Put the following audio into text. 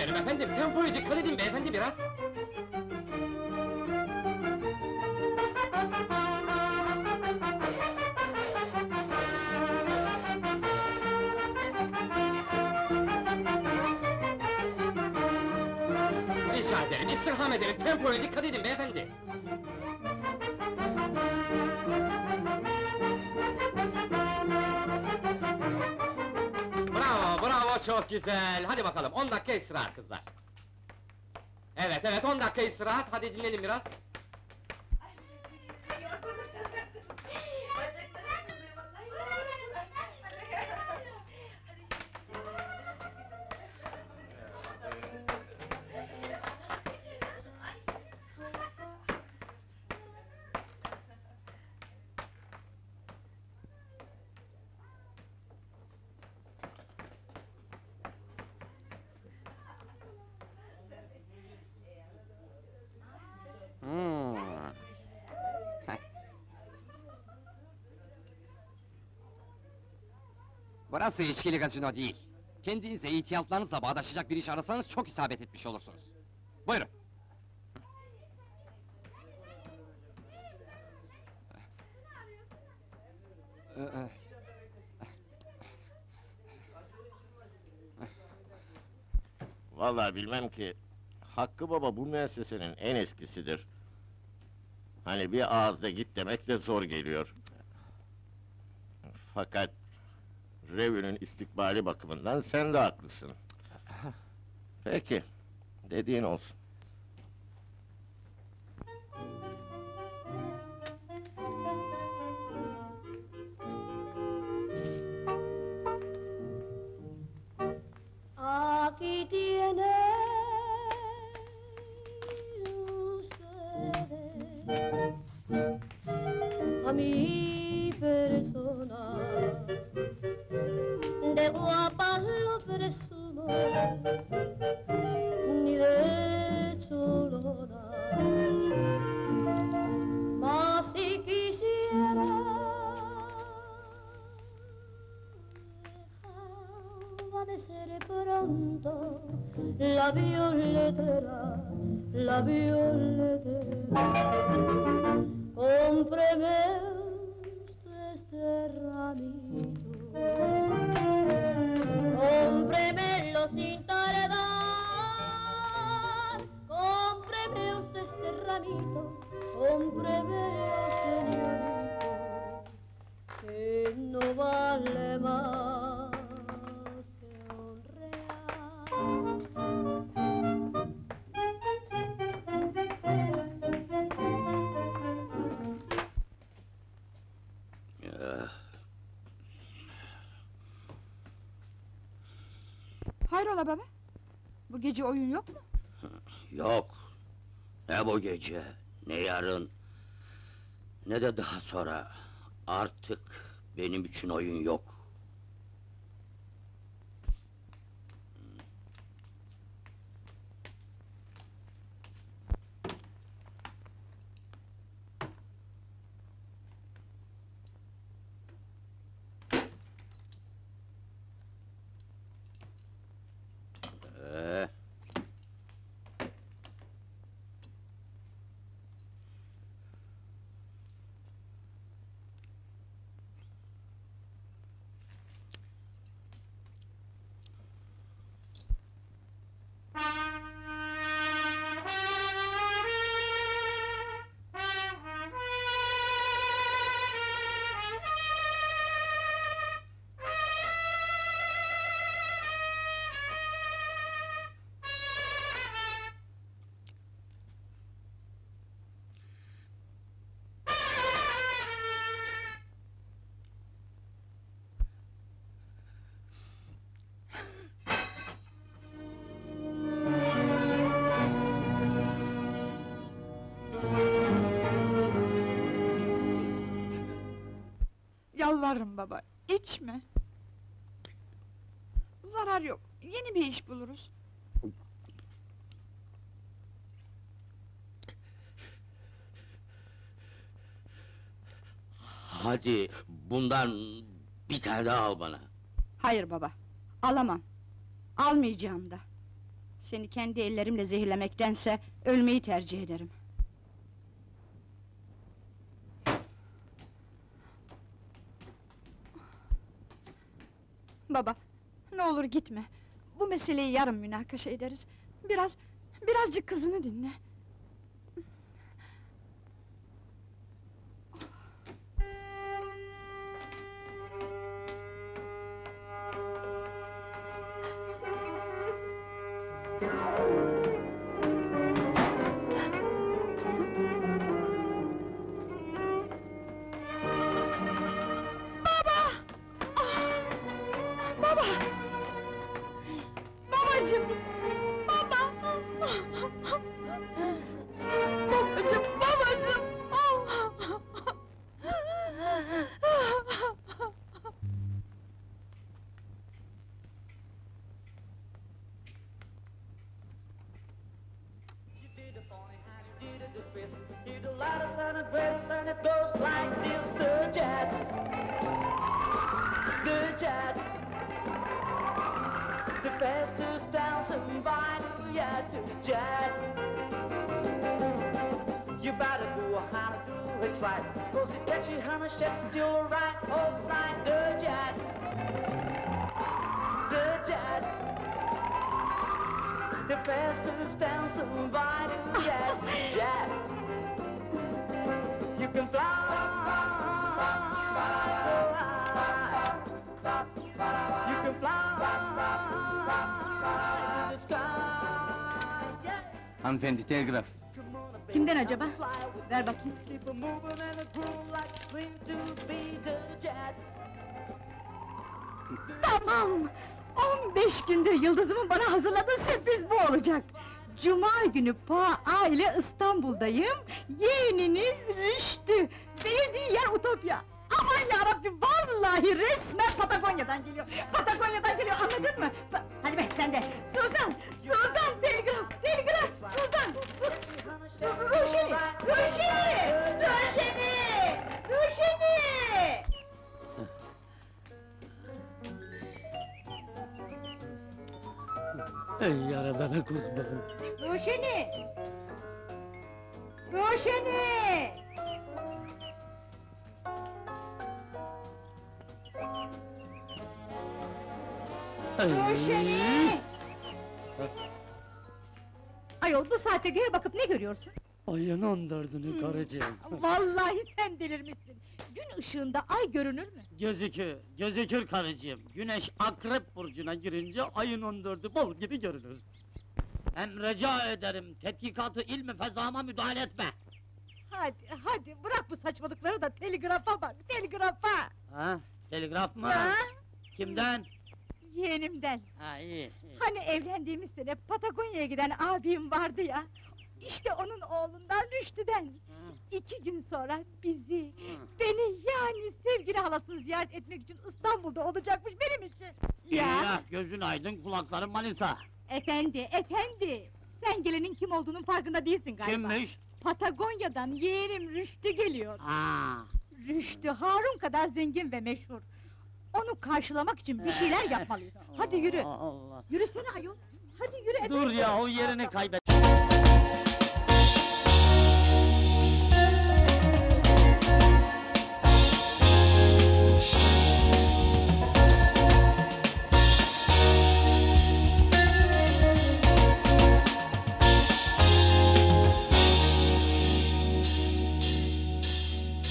ederim efendim, tempoya dikkat edin beyefendi biraz! Rica ederim, istirham ederim, tempoya dikkat edin beyefendi! Bravo, bravo, çok güzel! Hadi bakalım, 10 dakika istirahat kızlar! Evet, evet, 10 dakika istirahat, hadi dinlenin biraz! Burası içkili gazino değil. Kendinize ihtiyatlarınızla bağdaşacak bir iş arasanız çok isabet etmiş olursunuz. Buyurun. Vallahi bilmem ki, Hakkı Baba bu müessesenin en eskisidir. Hani bir ağızda git demek de zor geliyor. Fakat revünün istikbali bakımından sen de haklısın. Peki, dediğin olsun. Aquí tienen ustedes a mi persona, de guapa lo presumo, ni de chulona, mas si quisiera dejaba de ser pronto la violetera, la violetera. Cómpreme usted este ramito, cómpremelo sin tardar, cómpreme usted este ramito, cómpremelo, señorito, que no vale más que un real. Hayrola baba? Bu gece oyun yok mu? Yok. Ne bu gece, ne yarın, ne de daha sonra. Artık benim için oyun yok. Yalvarırım baba, içme! Zarar yok, yeni bir iş buluruz. Hadi, bundan bir tane daha al bana. Hayır baba, alamam. Almayacağım da. Seni kendi ellerimle zehirlemektense ölmeyi tercih ederim. Baba, ne olur gitme. Bu meseleyi yarın münakaşa ederiz. Birazcık kızını dinle. Baba! Babacığım! Baba! Babacığım, babacığım! You did the falling and you did the twist. You do lightest and it breaks and it goes like this. The jet, the fastest dancing by yet the jet. You better do how to do it right, 'cause it gets you hammer shakes still right outside the jet, the fastest dancing by yet the jet. You can fly so high. You can fly in the sky. Yeah. Hanımefendi, telgraf. Come on, baby, Kimden acaba? fly with Ver me. bakayım. Keep it moving and it groove like a dream to be the jet. Tamam! 15 gündür Yıldız'ımın bana hazırladığı sürpriz bu olacak! Cuma günü PA ile İstanbul'dayım, yeğeniniz Rüştü! Verildiği yer Utopya! Aman yarabbim, vallahi resmen Patagonya'dan geliyor! Patagonya'dan geliyor, anladın mı? Hadi be, sen de! Suzan! Suzan, telgraf! Suzan! Ruşeni! Ey yaradana kurban! Ruşeni! Ruşeni! Ayol, bu saatte göğe bakıp ne görüyorsun? Ayın 14'ünü karıcığım! Vallahi sen delirmişsin! Gün ışığında ay görünür mü? Gözükür karıcığım! Güneş Akrep burcuna girince ayın 14'ü bol gibi görünür! Hem rica ederim, tetkikatı ilmi fezama müdahale etme! Hadi, bırak bu saçmalıkları da telgrafa bak, telgrafa! Ha, telgraf mı? Ha? Kimden? Yeğenimden! Ha, iyi. Hani evlendiğimiz sene Patagonya'ya giden abim vardı ya! İşte onun oğlundan Rüştü'den! 2 gün sonra bizi, beni yani sevgili halasını ziyaret etmek için İstanbul'da olacakmış benim için! İyi ya, gözün aydın, kulakların Manisa! Efendi! Sen gelenin kim olduğunun farkında değilsin galiba! Kimmiş? Patagonya'dan yeğenim Rüştü geliyor! Ha. Rüştü, Harun kadar zengin ve meşhur! Onu karşılamak için bir şeyler yapmalıyız! Hadi yürü! Allah! Yürüsene ayol! Hadi yürü Dur efendi! ya, o yerini kaybet!